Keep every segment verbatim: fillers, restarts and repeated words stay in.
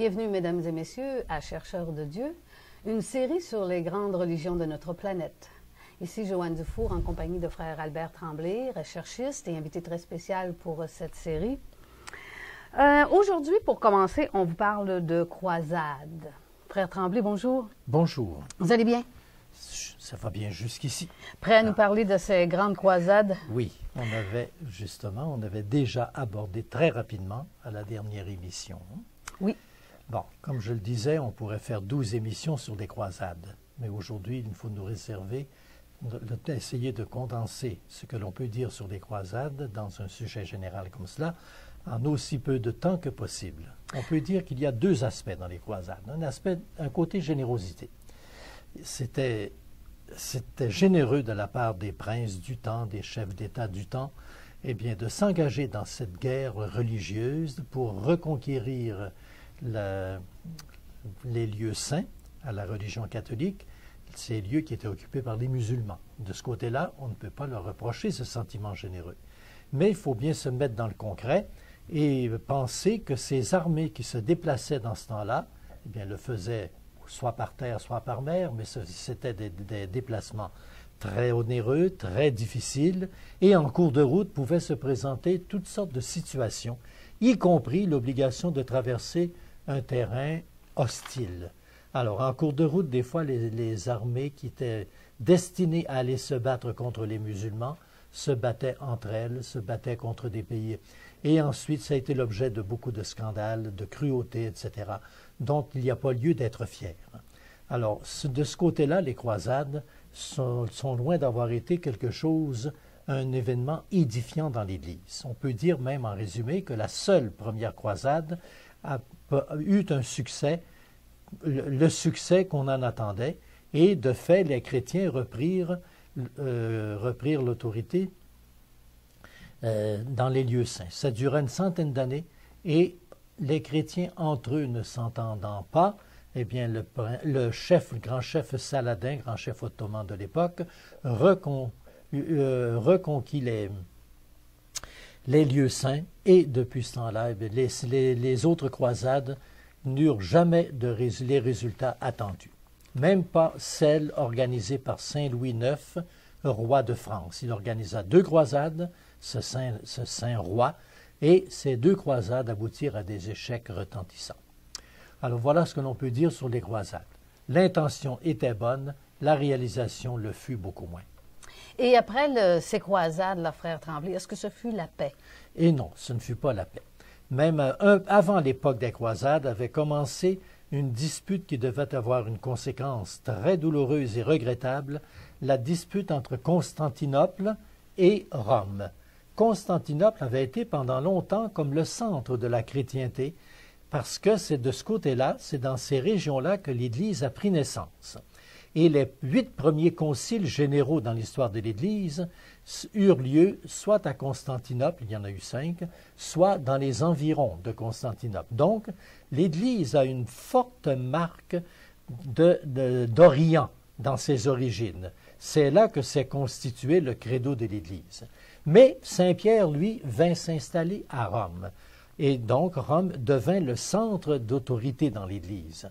Bienvenue, mesdames et messieurs, à Chercheurs de Dieu, une série sur les grandes religions de notre planète. Ici Joanne Dufour en compagnie de frère Albert Tremblay, recherchiste et invité très spécial pour cette série. Euh, Aujourd'hui, pour commencer, on vous parle de croisade. Frère Tremblay, bonjour. Bonjour. Vous allez bien? Ça va bien jusqu'ici. Prêt à nous parler de ces grandes croisades? Oui, on avait justement, on avait déjà abordé très rapidement à la dernière émission. Oui. Bon, comme je le disais, on pourrait faire douze émissions sur des croisades. Mais aujourd'hui, il faut nous réserver, essayer de condenser ce que l'on peut dire sur les croisades dans un sujet général comme cela, en aussi peu de temps que possible. On peut dire qu'il y a deux aspects dans les croisades. Un aspect, un côté générosité. C'était, c'était généreux de la part des princes du temps, des chefs d'État du temps, eh bien, de s'engager dans cette guerre religieuse pour reconquérir la, les lieux saints à la religion catholique, ces lieux qui étaient occupés par les musulmans. De ce côté-là, on ne peut pas leur reprocher ce sentiment généreux. Mais il faut bien se mettre dans le concret et penser que ces armées qui se déplaçaient dans ce temps-là, eh bien, le faisaient soit par terre, soit par mer, mais c'était des, des déplacements très onéreux, très difficiles, et en cours de route pouvaient se présenter toutes sortes de situations, y compris l'obligation de traverser un terrain hostile. Alors, en cours de route, des fois, les, les armées qui étaient destinées à aller se battre contre les musulmans se battaient entre elles, se battaient contre des pays. Et ensuite, ça a été l'objet de beaucoup de scandales, de cruautés, et cetera, dont il n'y a pas lieu d'être fier. Alors, de ce côté-là, les croisades sont, sont loin d'avoir été quelque chose, un événement édifiant dans l'Église. On peut dire même en résumé que la seule première croisade a, a eu un succès, le, le succès qu'on en attendait, et de fait, les chrétiens reprirent, euh, reprirent l'autorité euh, dans les lieux saints. Ça dura une centaine d'années, et les chrétiens, entre eux ne s'entendant pas, eh bien, le, le chef, le grand chef Saladin, grand chef ottoman de l'époque, recon, euh, reconquit les, les lieux saints, et depuis ce temps-là, eh les, les, les autres croisades n'eurent jamais de rés, les résultats attendus. Même pas celle organisée par Saint Louis neuf, roi de France. Il organisa deux croisades, ce saint, ce saint roi, et ces deux croisades aboutirent à des échecs retentissants. Alors voilà ce que l'on peut dire sur les croisades. L'intention était bonne, la réalisation le fut beaucoup moins. Et après le, ces croisades, là, frère Tremblay, est-ce que ce fut la paix? Et non, ce ne fut pas la paix. Même un, avant l'époque des croisades avait commencé une dispute qui devait avoir une conséquence très douloureuse et regrettable, la dispute entre Constantinople et Rome. Constantinople avait été pendant longtemps comme le centre de la chrétienté, parce que c'est de ce côté-là, c'est dans ces régions-là que l'Église a pris naissance. Et les huit premiers conciles généraux dans l'histoire de l'Église eurent lieu soit à Constantinople, il y en a eu cinq, soit dans les environs de Constantinople. Donc, l'Église a une forte marque de, de, d'Orient dans ses origines. C'est là que s'est constitué le credo de l'Église. Mais Saint-Pierre, lui, vint s'installer à Rome. Et donc, Rome devint le centre d'autorité dans l'Église.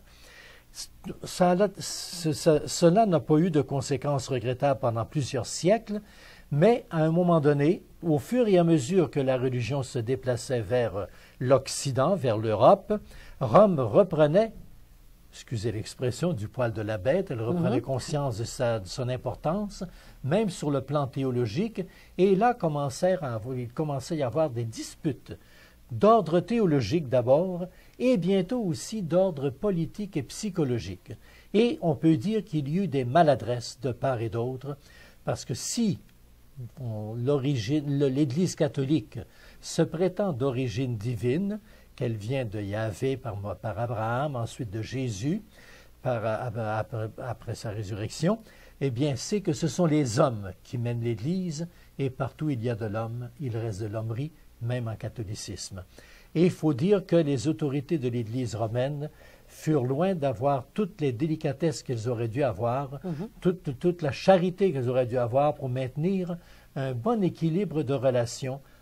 Ça, ça, cela n'a pas eu de conséquences regrettables pendant plusieurs siècles, mais à un moment donné, au fur et à mesure que la religion se déplaçait vers l'Occident, vers l'Europe, Rome reprenait, excusez l'expression, du poil de la bête, elle reprenait mm-hmm. conscience de, sa, de son importance, même sur le plan théologique, et là commencèrent à, il commençait à y avoir des disputes d'ordre théologique d'abord, et bientôt aussi d'ordre politique et psychologique. Et on peut dire qu'il y eut des maladresses de part et d'autre, parce que si l'Église catholique se prétend d'origine divine, qu'elle vient de Yahvé par, par Abraham, ensuite de Jésus, par, après, après sa résurrection, eh bien, c'est que ce sont les hommes qui mènent l'Église, et partout il y a de l'homme, il reste de l'hommerie, même en catholicisme. Et il faut dire que les autorités de l'Église romaine furent loin d'avoir toutes les délicatesses qu'elles auraient dû avoir, mm-hmm. toute, toute la charité qu'elles auraient dû avoir pour maintenir un bon équilibre de relations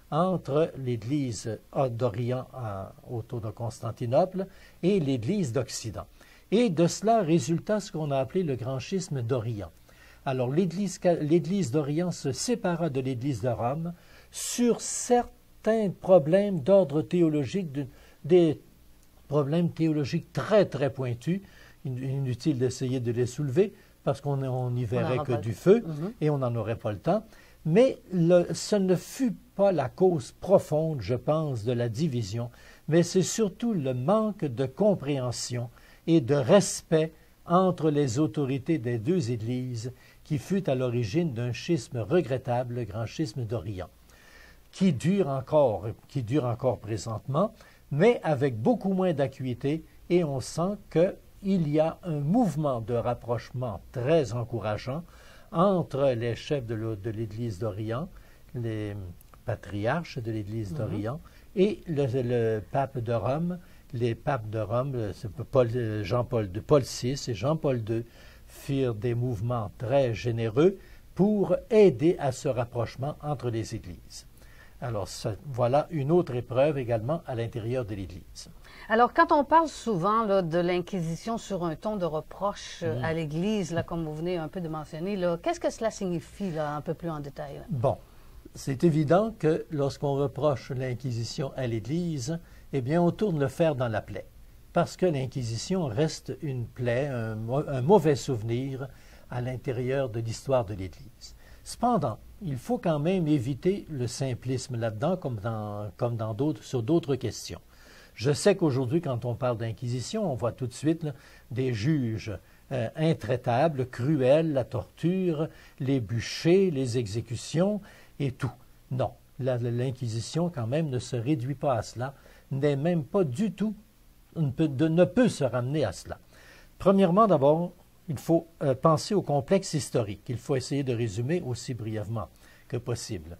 entre l'Église d'Orient autour de Constantinople et l'Église d'Occident. Et de cela résulta ce qu'on a appelé le grand schisme d'Orient. Alors l'Église d'Orient se sépara de l'Église de Rome sur certains problèmes d'ordre théologique, de, des problèmes théologiques très très pointus. Inutile d'essayer de les soulever parce qu'on on y verrait que du feu mm-hmm. et on n'en aurait pas le temps. Mais le, ce ne fut pas la cause profonde, je pense, de la division, mais c'est surtout le manque de compréhension et de respect entre les autorités des deux Églises qui fut à l'origine d'un schisme regrettable, le grand schisme d'Orient, qui dure encore, qui dure encore présentement, mais avec beaucoup moins d'acuité, et on sent qu'il y a un mouvement de rapprochement très encourageant entre les chefs de l'Église d'Orient, les patriarches de l'Église d'Orient, mm-hmm. et le, le pape de Rome. Les papes de Rome, Paul, Jean-Paul deux, Paul six et Jean-Paul deux, firent des mouvements très généreux pour aider à ce rapprochement entre les Églises. Alors, ça, voilà une autre épreuve également à l'intérieur de l'Église. Alors, quand on parle souvent là, de l'Inquisition sur un ton de reproche mmh. à l'Église, là, comme vous venez un peu de mentionner, qu'est-ce que cela signifie là, un peu plus en détail? Là? Bon, c'est évident que lorsqu'on reproche l'Inquisition à l'Église, eh bien, on tourne le fer dans la plaie, parce que l'Inquisition reste une plaie, un, un mauvais souvenir à l'intérieur de l'histoire de l'Église. Cependant, il faut quand même éviter le simplisme là-dedans, comme dans, comme dans d'autres, sur d'autres questions. Je sais qu'aujourd'hui, quand on parle d'Inquisition, on voit tout de suite là, des juges euh, intraitables, cruels, la torture, les bûchers, les exécutions et tout. Non, l'Inquisition quand même ne se réduit pas à cela, n'est même pas du tout, ne peut, de, ne peut se ramener à cela. Premièrement, d'abord, il faut euh, penser au complexe historique. Il faut essayer de résumer aussi brièvement que possible.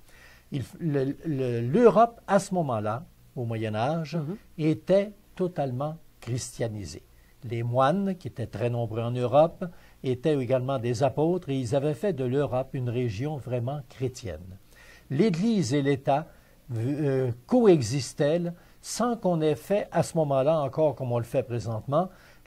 L'Europe, à ce moment-là, au Moyen Âge, mm-hmm. était totalement christianisée. Les moines, qui étaient très nombreux en Europe, étaient également des apôtres et ils avaient fait de l'Europe une région vraiment chrétienne. L'Église et l'État euh, coexistaient sans qu'on ait fait à ce moment-là, encore comme on le fait présentement,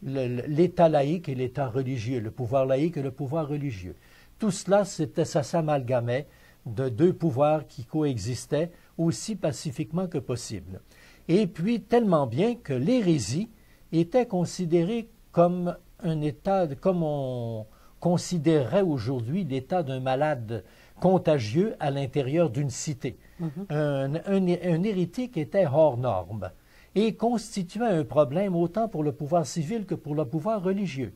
l'État laïque et l'État religieux, le pouvoir laïque et le pouvoir religieux. Tout cela, ça s'amalgamait de deux pouvoirs qui coexistaient aussi pacifiquement que possible. Et puis, tellement bien que l'hérésie était considérée comme un état, comme on considérerait aujourd'hui l'état d'un malade contagieux à l'intérieur d'une cité. Mm-hmm. un, un, un hérétique était hors norme et constituait un problème autant pour le pouvoir civil que pour le pouvoir religieux.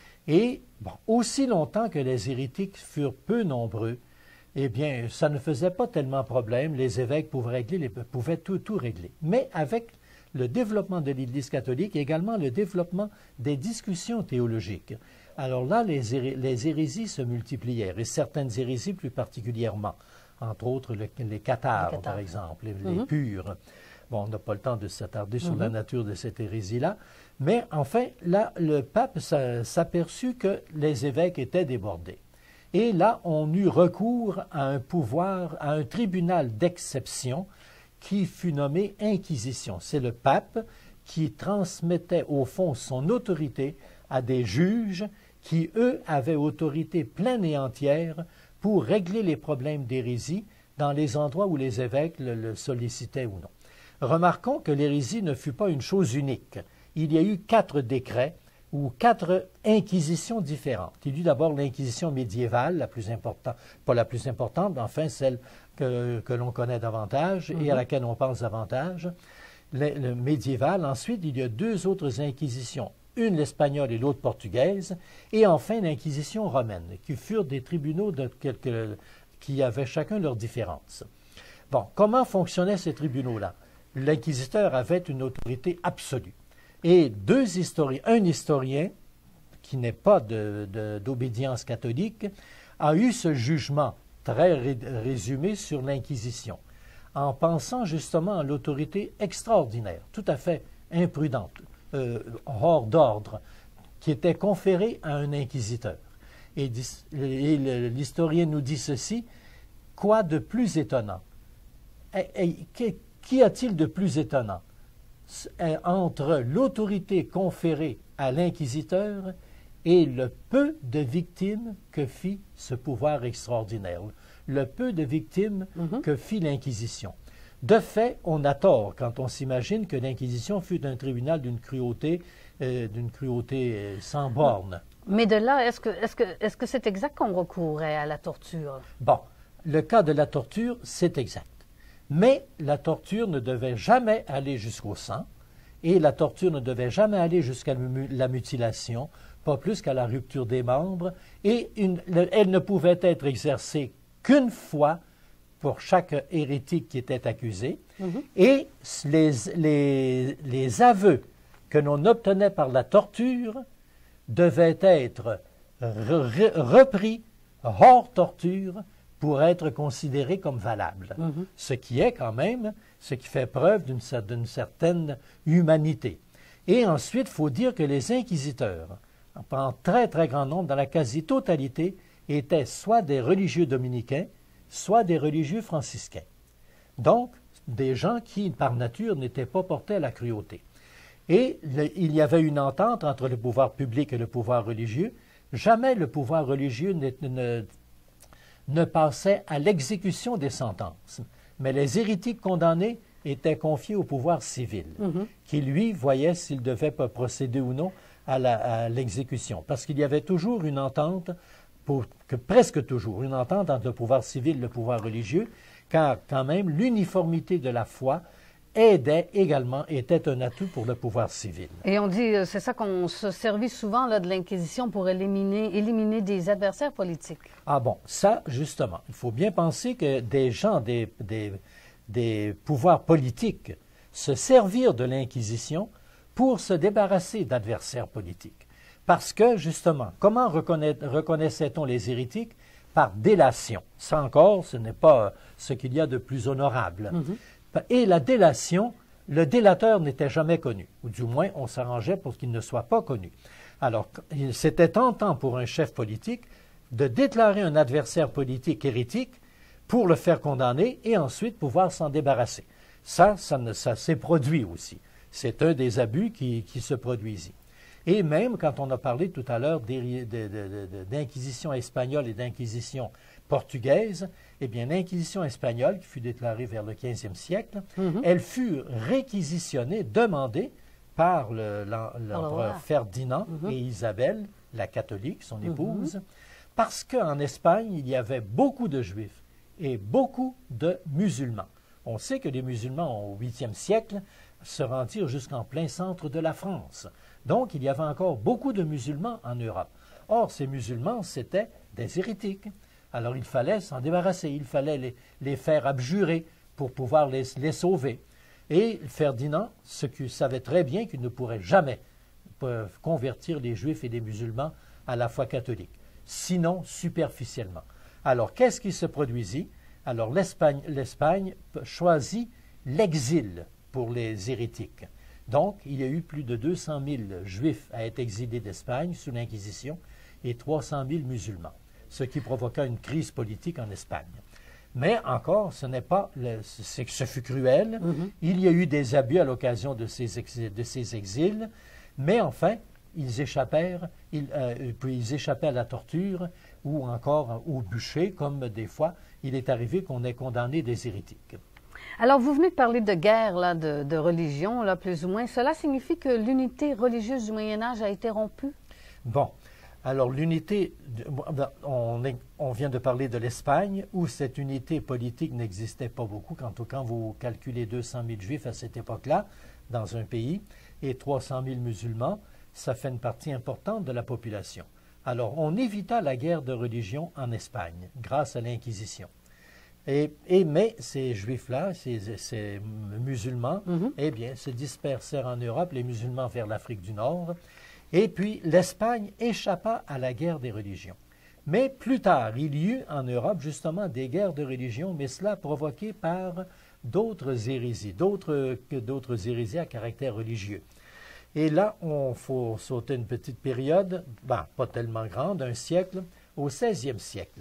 Et bon, aussi longtemps que les hérétiques furent peu nombreux, eh bien, ça ne faisait pas tellement problème. Les évêques pouvaient, régler, les, pouvaient tout, tout régler. Mais avec le développement de l'Église catholique et également le développement des discussions théologiques, alors là, les, héré les hérésies se multiplièrent, et certaines hérésies plus particulièrement, entre autres le, les cathares, par exemple, les, mm-hmm. les purs. Bon, on n'a pas le temps de s'attarder mm-hmm. sur la nature de cette hérésie-là, mais enfin, là, le pape s'aperçut que les évêques étaient débordés. Et là, on eut recours à un pouvoir, à un tribunal d'exception qui fut nommé Inquisition. C'est le pape qui transmettait au fond son autorité à des juges qui, eux, avaient autorité pleine et entière pour régler les problèmes d'hérésie dans les endroits où les évêques le, le sollicitaient ou non. Remarquons que l'hérésie ne fut pas une chose unique. Il y a eu quatre décrets ou quatre inquisitions différentes. Il y eut d'abord l'inquisition médiévale, la plus importante, pas la plus importante, mais enfin celle que, que l'on connaît davantage mm-hmm. et à laquelle on pense davantage, le, le médiéval. Ensuite, il y a deux autres inquisitions, une l'espagnole et l'autre portugaise, et enfin l'inquisition romaine, qui furent des tribunaux de quelques, qui avaient chacun leurs différences. Bon, comment fonctionnaient ces tribunaux-là? L'inquisiteur avait une autorité absolue. Et deux historiens, un historien, qui n'est pas d'obédience catholique, a eu ce jugement très ré, résumé sur l'Inquisition, en pensant justement à l'autorité extraordinaire, tout à fait imprudente, euh, hors d'ordre, qui était conférée à un inquisiteur. Et, et l'historien nous dit ceci, quoi de plus étonnant? qu'y a-t-il de plus étonnant entre l'autorité conférée à l'inquisiteur et le peu de victimes que fit ce pouvoir extraordinaire, le peu de victimes mm-hmm. que fit l'Inquisition? De fait, on a tort quand on s'imagine que l'Inquisition fut un tribunal d'une cruauté, euh, d'une cruauté euh, sans borne. Mais de là, est-ce que est-ce que est-ce que c'est exact qu'on recourait à la torture? Bon, le cas de la torture, c'est exact. Mais la torture ne devait jamais aller jusqu'au sang, et la torture ne devait jamais aller jusqu'à la mutilation, pas plus qu'à la rupture des membres, et une, le, elle ne pouvait être exercée qu'une fois pour chaque hérétique qui était accusé, mm-hmm. et les, les, les aveux que l'on obtenait par la torture devaient être re, repris hors torture pour être considérés comme valables, mm-hmm. ce qui est quand même, ce qui fait preuve d'une, d'une certaine humanité. Et ensuite, il faut dire que les inquisiteurs, en très très grand nombre, dans la quasi-totalité, étaient soit des religieux dominicains, soit des religieux franciscains. Donc, des gens qui, par nature, n'étaient pas portés à la cruauté. Et le, il y avait une entente entre le pouvoir public et le pouvoir religieux. Jamais le pouvoir religieux ne, ne, ne passait à l'exécution des sentences. Mais les hérétiques condamnés étaient confiés au pouvoir civil, mm-hmm. qui, lui, voyait s'il devait procéder ou non à, la, à l'exécution. Parce qu'il y avait toujours une entente, pour, que presque toujours, une entente entre le pouvoir civil et le pouvoir religieux, car quand même l'uniformité de la foi aidait également, était un atout pour le pouvoir civil. Et on dit, c'est ça qu'on se servit souvent là, de l'Inquisition pour éliminer, éliminer des adversaires politiques. Ah bon, ça, justement, il faut bien penser que des gens, des, des, des pouvoirs politiques, se servirent de l'Inquisition pour se débarrasser d'adversaires politiques. Parce que, justement, comment reconna- reconnaissait-on les hérétiques? Par délation. Ça encore, ce n'est pas ce qu'il y a de plus honorable. Mm-hmm. Et la délation, le délateur n'était jamais connu, ou du moins on s'arrangeait pour qu'il ne soit pas connu. Alors, c'était tentant pour un chef politique de déclarer un adversaire politique hérétique pour le faire condamner et ensuite pouvoir s'en débarrasser. Ça, ça, ne, ça s'est produit aussi. C'est un des abus qui, qui se produisit. Et même quand on a parlé tout à l'heure d'inquisition espagnole et d'inquisition portugaise, eh bien, l'inquisition espagnole, qui fut déclarée vers le quinzième siècle, mm-hmm. elle fut réquisitionnée, demandée par le, l'empereur oh, Ferdinand mm-hmm. et Isabelle, la catholique, son épouse, mm-hmm. parce qu'en Espagne, il y avait beaucoup de juifs et beaucoup de musulmans. On sait que les musulmans, au huitième siècle, se rendirent jusqu'en plein centre de la France. Donc, il y avait encore beaucoup de musulmans en Europe. Or, ces musulmans, c'étaient des hérétiques. Alors, il fallait s'en débarrasser, il fallait les, les faire abjurer pour pouvoir les, les sauver. Et Ferdinand, ce qu'il savait très bien qu'il ne pourrait jamais euh, convertir les Juifs et les musulmans à la foi catholique, sinon superficiellement. Alors, qu'est-ce qui se produisit? Alors, l'Espagne, l'Espagne choisit l'exil pour les hérétiques. Donc, il y a eu plus de deux cent mille Juifs à être exilés d'Espagne sous l'Inquisition et trois cent mille musulmans, ce qui provoqua une crise politique en Espagne. Mais encore, ce n'est pas, le, c'est que ce fut cruel. Mm-hmm. Il y a eu des abus à l'occasion de ces, exils, de ces exils, mais enfin, ils échappèrent, ils, euh, puis ils échappaient à la torture ou encore au bûcher, comme des fois, il est arrivé qu'on ait condamné des hérétiques. Alors, vous venez de parler de guerre, là, de, de religion, là, plus ou moins. Cela signifie que l'unité religieuse du Moyen Âge a été rompue? Bon. Alors, l'unité, on, est, on vient de parler de l'Espagne, où cette unité politique n'existait pas beaucoup. Quand, quand vous calculez deux cent mille Juifs à cette époque-là, dans un pays, et trois cent mille musulmans, ça fait une partie importante de la population. Alors, on évita la guerre de religion en Espagne, grâce à l'Inquisition. Et, et, mais ces Juifs-là, ces, ces musulmans, mm-hmm. eh bien, se dispersèrent en Europe, les musulmans vers l'Afrique du Nord, et puis l'Espagne échappa à la guerre des religions. Mais plus tard, il y eut en Europe justement des guerres de religion, mais cela provoqué par d'autres hérésies, d'autres, d'autres hérésies à caractère religieux. Et là, on faut sauter une petite période, ben, pas tellement grande, un siècle, au seizième siècle.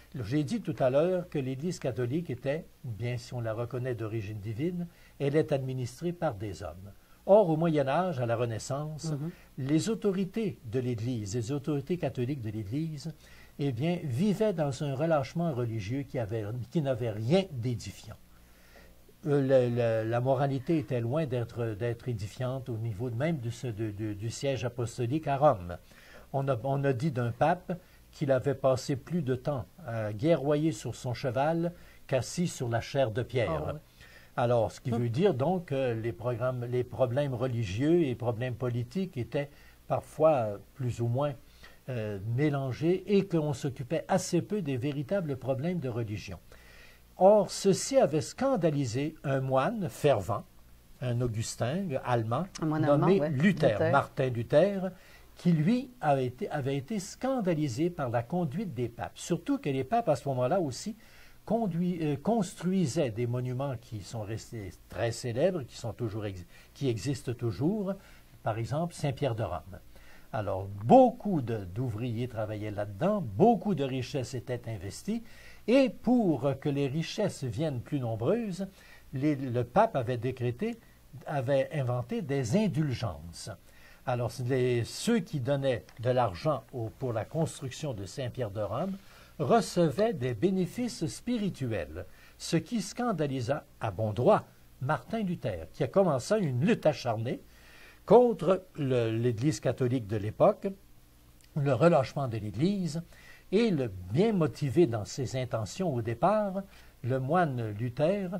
J'ai dit tout à l'heure que l'Église catholique était, bien si on la reconnaît d'origine divine, elle est administrée par des hommes. Or, au Moyen Âge, à la Renaissance, mm-hmm. les autorités de l'Église, les autorités catholiques de l'Église, eh bien, vivaient dans un relâchement religieux qui, avait, qui n'avait rien d'édifiant. Euh, le, le, la moralité était loin d'être, d'être édifiante au niveau même du, de, de, du siège apostolique à Rome. On a, on a dit d'un pape qu'il avait passé plus de temps à guerroyer sur son cheval qu'assis sur la chair de pierre. Oh, oui. Alors, ce qui veut dire donc que les, programmes, les problèmes religieux et les problèmes politiques étaient parfois plus ou moins euh, mélangés et qu'on s'occupait assez peu des véritables problèmes de religion. Or, ceci avait scandalisé un moine fervent, un Augustin allemand, un nommé allemand, ouais. Luther, Luther, Martin Luther, qui, lui, avait été, avait été scandalisé par la conduite des papes. Surtout que les papes, à ce moment-là aussi, conduit, euh, construisaient des monuments qui sont restés très célèbres, qui, sont toujours ex qui existent toujours, par exemple Saint-Pierre de Rome. Alors, beaucoup d'ouvriers travaillaient là-dedans, beaucoup de richesses étaient investies, et pour que les richesses viennent plus nombreuses, les, le pape avait décrété, avait inventé des indulgences. Alors, les, ceux qui donnaient de l'argent pour la construction de Saint-Pierre de Rome recevaient des bénéfices spirituels, ce qui scandalisa à bon droit Martin Luther, qui a commencé une lutte acharnée contre l'Église catholique de l'époque, le relâchement de l'Église, et le bien motivé dans ses intentions au départ, le moine Luther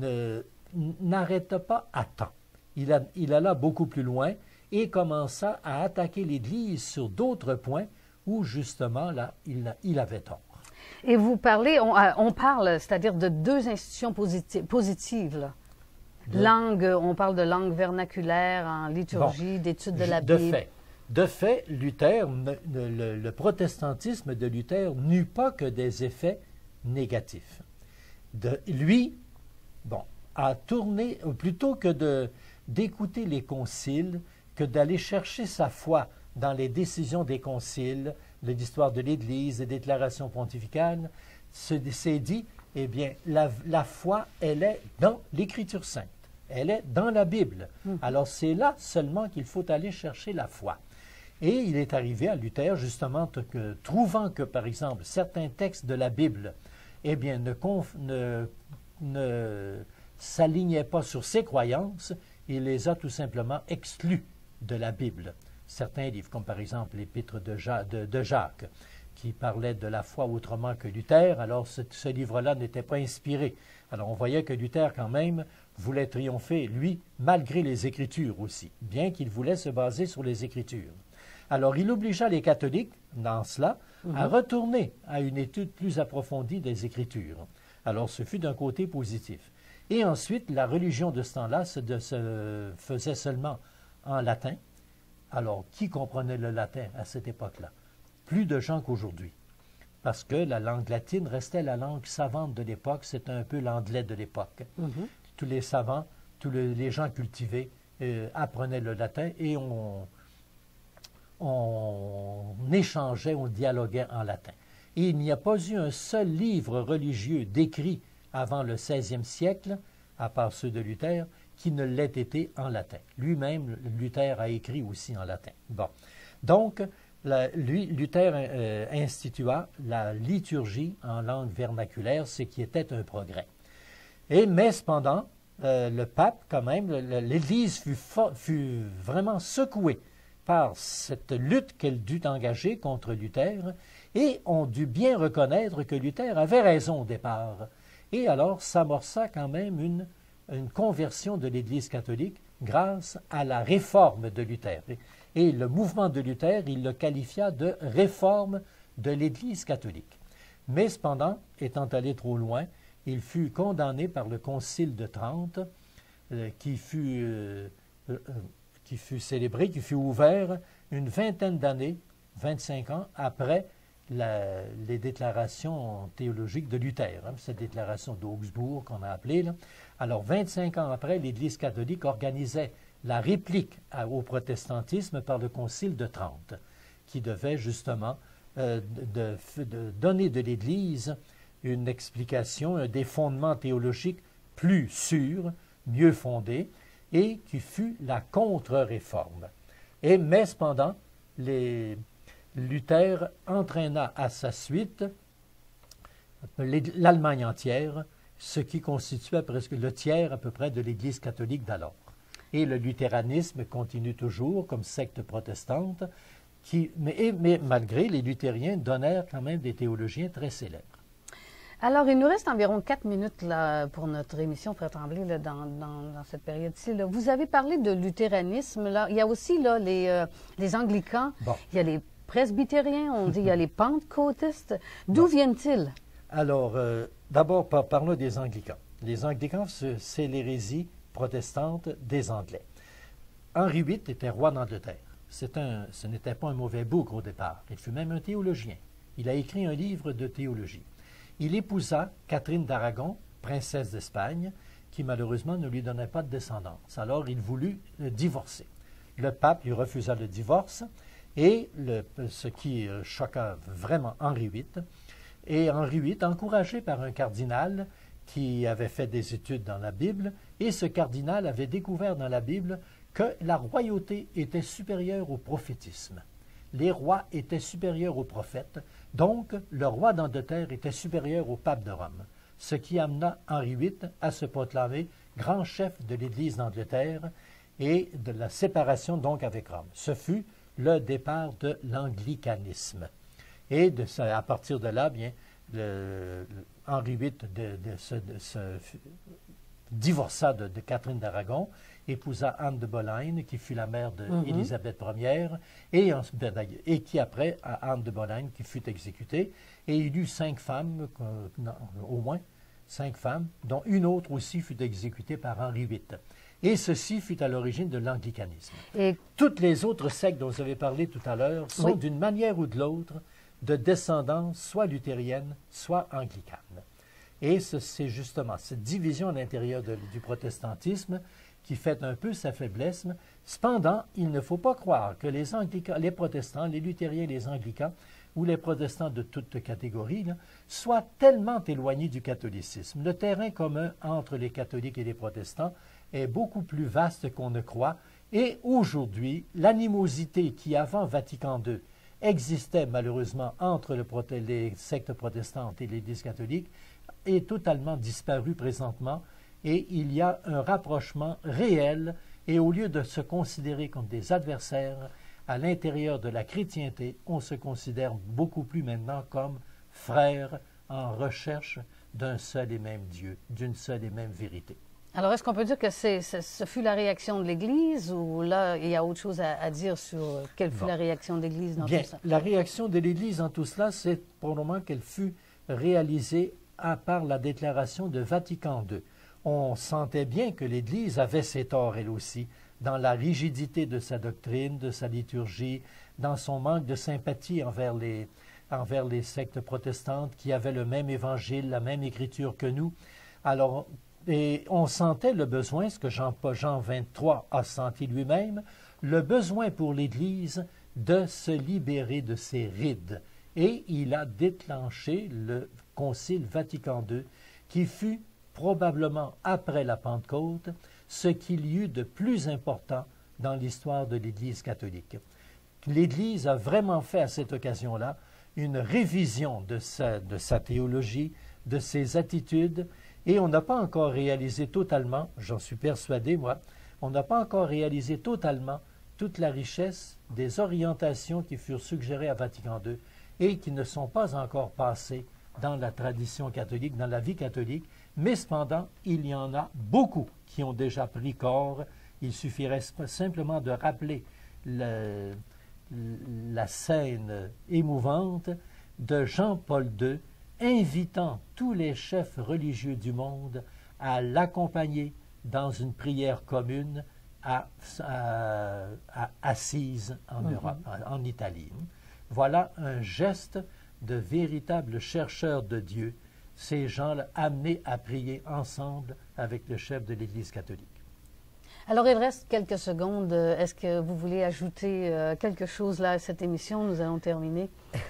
n'arrêta pas à temps. Il, a, il alla beaucoup plus loin et commença à attaquer l'Église sur d'autres points où, justement, là, il, il avait tort. Et vous parlez, on, on parle, c'est-à-dire de deux institutions positi positives, là. De... Langue, on parle de langue vernaculaire en liturgie, bon, d'études de la Bible. De fait. De fait, Luther, le, le protestantisme de Luther n'eut pas que des effets négatifs. De, lui, bon, a tourné, plutôt que de, d'écouter les conciles, que d'aller chercher sa foi dans les décisions des conciles, de l'histoire de l'Église, des déclarations pontificales, s'est dit, eh bien, la, la foi, elle est dans l'Écriture sainte, elle est dans la Bible. Mmh. Alors, c'est là seulement qu'il faut aller chercher la foi. Et il est arrivé à Luther, justement, que, trouvant que, par exemple, certains textes de la Bible, eh bien, ne, ne, ne s'alignaient pas sur ses croyances, il les a tout simplement exclus de la Bible. Certains livres, comme par exemple l'Épître de, ja de, de Jacques, qui parlait de la foi autrement que Luther, alors ce, ce livre-là n'était pas inspiré. Alors on voyait que Luther, quand même, voulait triompher, lui, malgré les Écritures aussi, bien qu'il voulait se baser sur les Écritures. Alors, il obligea les catholiques, dans cela, mm-hmm. à retourner à une étude plus approfondie des Écritures. Alors, ce fut d'un côté positif. Et ensuite, la religion de ce temps-là se, se faisait seulement en latin. Alors, qui comprenait le latin à cette époque-là? Plus de gens qu'aujourd'hui. Parce que la langue latine restait la langue savante de l'époque, c'était un peu l'anglais de l'époque. Mm-hmm. Tous les savants, tous le, les gens cultivés euh, apprenaient le latin et on... on échangeait, on dialoguait en latin. Et il n'y a pas eu un seul livre religieux décrit avant le seizième siècle, à part ceux de Luther, qui ne l'ait été en latin. Lui-même, Luther a écrit aussi en latin. Bon. Donc, la, lui, Luther euh, institua la liturgie en langue vernaculaire, ce qui était un progrès. Et, mais cependant, euh, le pape, quand même, l'Église fut, fut vraiment secouée par cette lutte qu'elle dut engager contre Luther, et on dut bien reconnaître que Luther avait raison au départ. Et alors s'amorça quand même une, une conversion de l'Église catholique grâce à la réforme de Luther. Et le mouvement de Luther, il le qualifia de réforme de l'Église catholique. Mais cependant, étant allé trop loin, il fut condamné par le Concile de Trente, euh, qui fut... Euh, euh, qui fut célébré, qui fut ouvert une vingtaine d'années, vingt-cinq ans, après la, les déclarations théologiques de Luther, hein, cette déclaration d'Augsbourg qu'on a appelée. Là. Alors, vingt-cinq ans après, l'Église catholique organisait la réplique à, au protestantisme par le Concile de Trente, qui devait justement euh, de, de, de donner de l'Église une explication, des fondements théologiques plus sûrs, mieux fondés, et qui fut la contre-réforme. Et, mais cependant, les, Luther entraîna à sa suite l'Allemagne entière, ce qui constituait presque le tiers à peu près de l'Église catholique d'alors. Et le luthéranisme continue toujours comme secte protestante, qui, mais, mais malgré, les luthériens donnèrent quand même des théologiens très célèbres. Alors, il nous reste environ quatre minutes là, pour notre émission, Frère Tremblay, là, dans, dans, dans cette période-ci. Là. Vous avez parlé de luthéranisme. Là. Il y a aussi là, les, euh, les anglicans, bon. Il y a les presbytériens, on dit il y a les pentecôtistes. D'où bon. viennent-ils? Alors, euh, d'abord, par, parlons des anglicans. Les anglicans, c'est l'hérésie protestante des Anglais. Henri huit était roi d'Angleterre. Un, ce n'était pas un mauvais bougre au départ. Il fut même un théologien. Il a écrit un livre de théologie. Il épousa Catherine d'Aragon, princesse d'Espagne, qui malheureusement ne lui donnait pas de descendance. Alors il voulut le divorcer. Le pape lui refusa le divorce, et le, ce qui choqua vraiment Henri huit. Et Henri huit, encouragé par un cardinal qui avait fait des études dans la Bible, et ce cardinal avait découvert dans la Bible que la royauté était supérieure au prophétisme. Les rois étaient supérieurs aux prophètes, donc le roi d'Angleterre était supérieur au pape de Rome, ce qui amena Henri huit à se proclamer grand chef de l'Église d'Angleterre et de la séparation donc avec Rome. Ce fut le départ de l'anglicanisme. Et de ce, à partir de là, bien, le, le, Henri huit de, de, se, de se divorça de, de Catherine d'Aragon, épousa Anne de Boleyn, qui fut la mère d'Élisabeth mm-hmm. Première, et, et qui après, Anne de Boleyn, qui fut exécutée, et il eut cinq femmes, euh, non, au moins cinq femmes, dont une autre aussi fut exécutée par Henri huit. Et ceci fut à l'origine de l'anglicanisme. Et toutes les autres sectes dont vous avez parlé tout à l'heure sont oui. d'une manière ou de l'autre de descendance soit luthérienne, soit anglicane. Et c'est justement cette division à l'intérieur du protestantisme qui fait un peu sa faiblesse. Cependant, il ne faut pas croire que les, anglicans, les protestants, les luthériens, les anglicans, ou les protestants de toute catégorie, là, soient tellement éloignés du catholicisme. Le terrain commun entre les catholiques et les protestants est beaucoup plus vaste qu'on ne croit. Et aujourd'hui, l'animosité qui, avant Vatican deux, existait malheureusement entre le, les sectes protestantes et l'Église catholique, est totalement disparue présentement. Et il y a un rapprochement réel, et au lieu de se considérer comme des adversaires, à l'intérieur de la chrétienté, on se considère beaucoup plus maintenant comme frères en recherche d'un seul et même Dieu, d'une seule et même vérité. Alors, est-ce qu'on peut dire que c'est, ce fut la réaction de l'Église, ou là, il y a autre chose à, à dire sur quelle fut bon. la réaction de l'Église dans Bien, tout ça? La réaction de l'Église dans tout cela, c'est pour le moment qu'elle fut réalisée à part la déclaration de Vatican deux. On sentait bien que l'Église avait ses torts, elle aussi, dans la rigidité de sa doctrine, de sa liturgie, dans son manque de sympathie envers les, envers les sectes protestantes qui avaient le même évangile, la même écriture que nous. Alors, et on sentait le besoin, ce que Jean, Jean vingt-trois a senti lui-même, le besoin pour l'Église de se libérer de ses rides. Et il a déclenché le Concile Vatican deux, qui fut probablement après la Pentecôte, ce qu'il y eut de plus important dans l'histoire de l'Église catholique. L'Église a vraiment fait à cette occasion-là une révision de sa, de sa théologie, de ses attitudes, et on n'a pas encore réalisé totalement, j'en suis persuadé moi, on n'a pas encore réalisé totalement toute la richesse des orientations qui furent suggérées à Vatican deux et qui ne sont pas encore passées dans la tradition catholique, dans la vie catholique, mais cependant, il y en a beaucoup qui ont déjà pris corps. Il suffirait simplement de rappeler le, la scène émouvante de Jean-Paul deux, invitant tous les chefs religieux du monde à l'accompagner dans une prière commune à, à, à Assise en mm-hmm. Europe, en, en Italie. Voilà un geste de véritables chercheurs de Dieu, ces gens-là amenés à prier ensemble avec le chef de l'Église catholique. Alors, il reste quelques secondes. Est-ce que vous voulez ajouter euh, quelque chose là à cette émission? Nous allons terminer.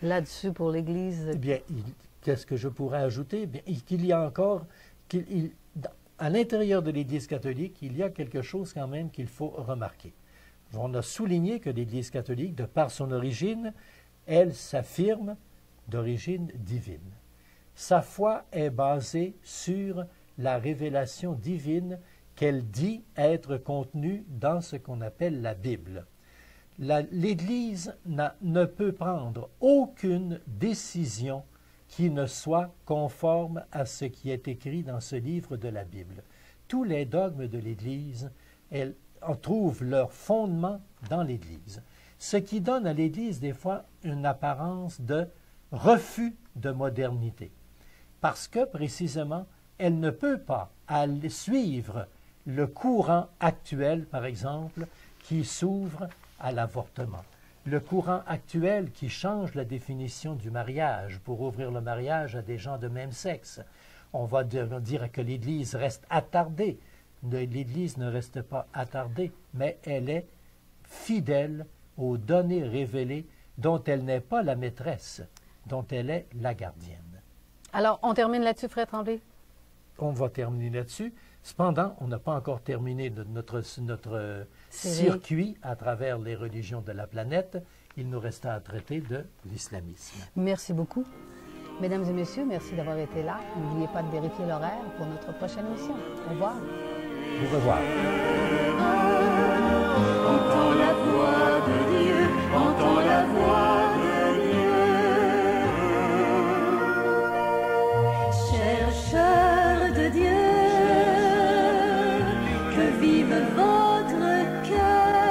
là-dessus pour l'Église? Eh bien, qu'est-ce que je pourrais ajouter? Eh bien, qu'il y a encore, qu'il, il, à l'intérieur de l'Église catholique, il y a quelque chose quand même qu'il faut remarquer. On a souligné que l'Église catholique, de par son origine, elle s'affirme d'origine divine. Sa foi est basée sur la révélation divine qu'elle dit être contenue dans ce qu'on appelle la Bible. L'Église ne peut prendre aucune décision qui ne soit conforme à ce qui est écrit dans ce livre de la Bible. Tous les dogmes de l'Église, elles trouvent leur fondement dans l'Église, ce qui donne à l'Église des fois une apparence de refus de modernité, parce que précisément, elle ne peut pas aller suivre le courant actuel, par exemple, qui s'ouvre à l'avortement. Le courant actuel qui change la définition du mariage pour ouvrir le mariage à des gens de même sexe. On va dire que l'Église reste attardée. L'Église ne reste pas attardée, mais elle est fidèle aux données révélées dont elle n'est pas la maîtresse, dont elle est la gardienne. Alors, on termine là-dessus, Frère Tremblay? On va terminer là-dessus. Cependant, on n'a pas encore terminé de notre, notre circuit à travers les religions de la planète. Il nous reste à traiter de l'islamisme. Merci beaucoup. Mesdames et messieurs, merci d'avoir été là. N'oubliez pas de vérifier l'horaire pour notre prochaine émission. Au revoir. Au revoir. Entends la voix de Dieu, entends la voix de Dieu. Chercheurs de Dieu, que vive votre cœur.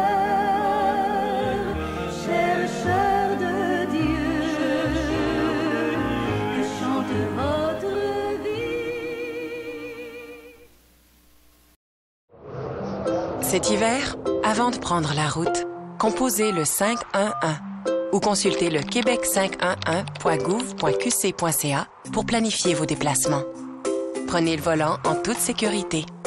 Chercheurs de Dieu, que chante votre vie. Cet hiver, avant de prendre la route, composez le cinq un un ou consultez le québec cinq un un point gouv point q c point c a pour planifier vos déplacements. Prenez le volant en toute sécurité.